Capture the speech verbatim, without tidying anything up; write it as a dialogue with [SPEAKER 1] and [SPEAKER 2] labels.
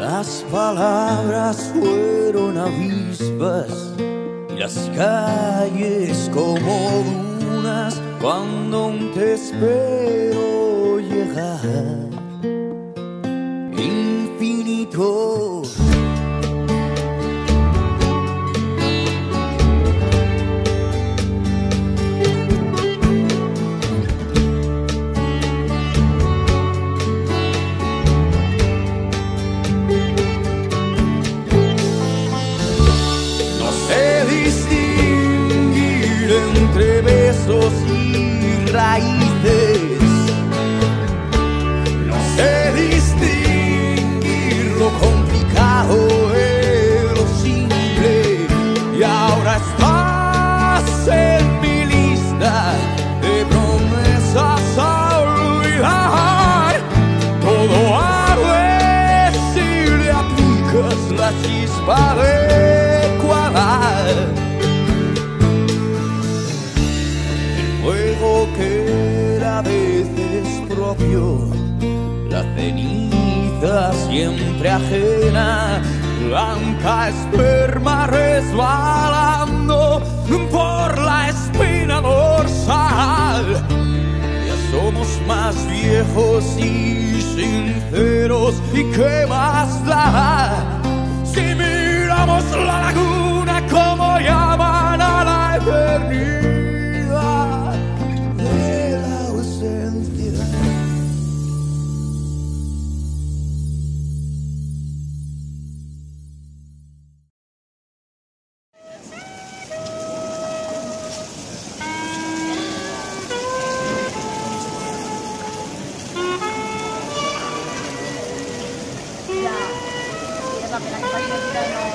[SPEAKER 1] Las palabras fueron avispas y las calles como dunas cuando aún te espero llegar. Infinito. Entre besos y raíces, no sé distinguir lo complicado de lo simple, y ahora estás en mi lista de promesas a olvidar. Todo arde si le aplicas la chispa adecuada. Fuego que era a veces propio, la ceniza siempre ajena, blanca esperma resbalando por la espina dorsal. Ya somos más viejos y sinceros, ¿y qué más da? Si miramos la laguna como llaman a la eternidad.
[SPEAKER 2] Ya, para que la que